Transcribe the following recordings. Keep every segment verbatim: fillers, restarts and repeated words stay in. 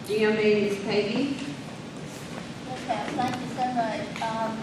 G M A, Miz Peggy. Okay, thank you so much. Um,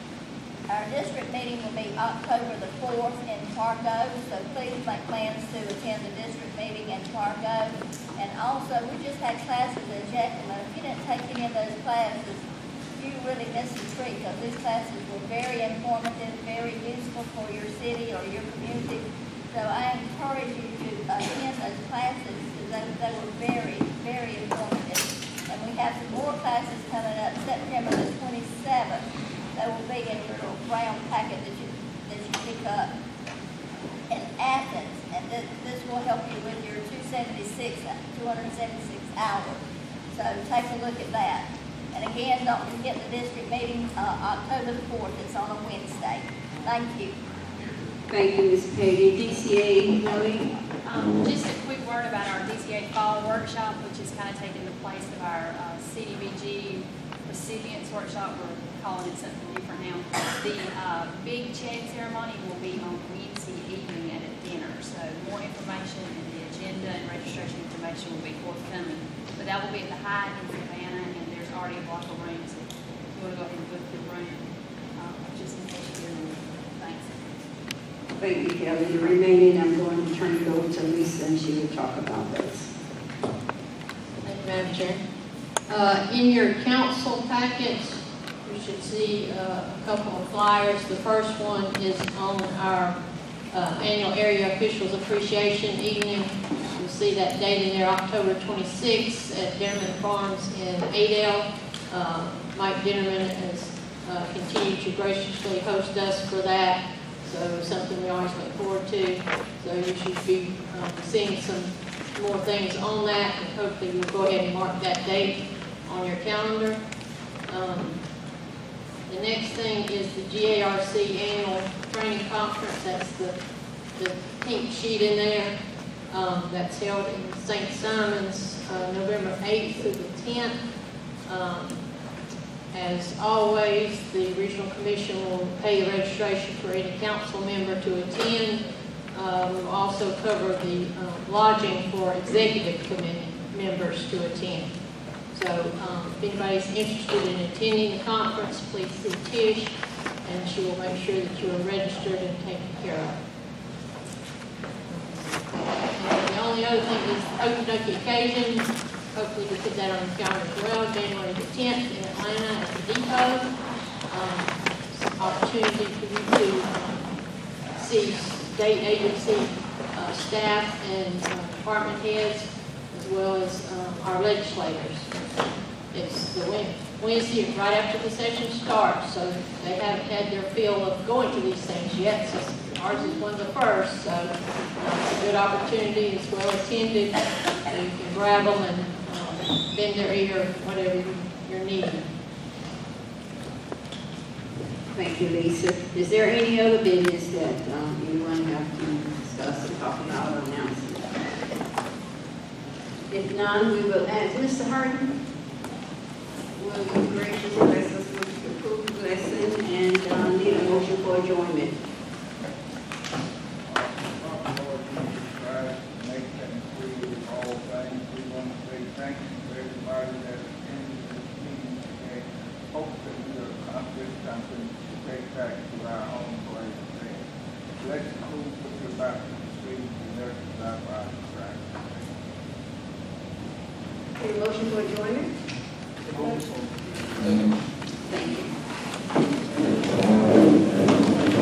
our district meeting will be October the fourth in Fargo, so please make plans to attend the district meeting in Fargo. And also, we just had classes in Jackson. If you didn't take any of those classes, you really missed a treat, because these classes were very informative, very useful for your city or your community. So I encourage you to attend those classes, because they, they were very, very informative. And we have some more classes coming up September the twenty-seventh. They will be in your little brown packet that you, that you pick up in Athens. And this, this will help you with your two seventy-six, two hundred seventy-six hours. So take a look at that. And again, don't forget the district meeting, uh, October the fourth. It's on a Wednesday. Thank you. Thank you, Miz Peggy. D C A, Nellie. Um, just a quick word about our D C A Fall Workshop, which is kind of taking the place of our uh, C D B G Recipients Workshop. We're calling it something different now. The uh, big check ceremony will be on Wednesday evening at a dinner. So more information and the agenda and registration information will be forthcoming. But that will be at the Hyatt in Savannah, and there's already a block of rooms. If you want to go ahead and book your room, um, just in case you're in. Thanks. Thank you, Kelly. The remaining, I'm going to turn it over to Lisa, and she will talk about those. Thank you, Madam Chair. Uh, in your council packets, you should see uh, a couple of flyers. The first one is on our uh, annual Area Officials Appreciation Evening. You'll see that date in there, October twenty-sixth at Dinnerman Farms in Adel. Uh, Mike Dinnerman has uh, continued to graciously host us for that. So something we always look forward to. So you should be um, seeing some more things on that, and hopefully you'll go ahead and mark that date on your calendar. Um, the next thing is the G A R C Annual Training Conference. That's the, the pink sheet in there. Um, that's held in Saint Simons, uh, November eighth through the tenth. Um, As always, the Regional Commission will pay the registration for any council member to attend. Uh, we'll also cover the uh, lodging for executive committee members to attend. So um, if anybody's interested in attending the conference, please see Tish, and she will make sure that you are registered and taken care of. And the only other thing is Okey-dokey occasion. Hopefully we put that on the calendar as well, January the tenth in Atlanta at the depot. Um, opportunity for you to um, see state agency uh, staff and uh, department heads, as well as um, our legislators. It's the Wednesday right after the session starts, so they haven't had their feel of going to these things yet. So ours is one of the first, so uh, it's a good opportunity. It's well attended, so you can grab them and um, bend their ear, whatever you're needing. Thank you, Lisa. Is there any other business that um, anyone have to discuss and talk about or announce? If none, we will ask Mister Harden. Will you graciously bless us with your approved blessing and uh, need a motion for adjournment? Thank you to everybody that attended this meeting today. Hopefully we will accomplish something to take back to our own place today. Let's move with your back to the street and let's stop our track. Any motion for adjournment? Motion.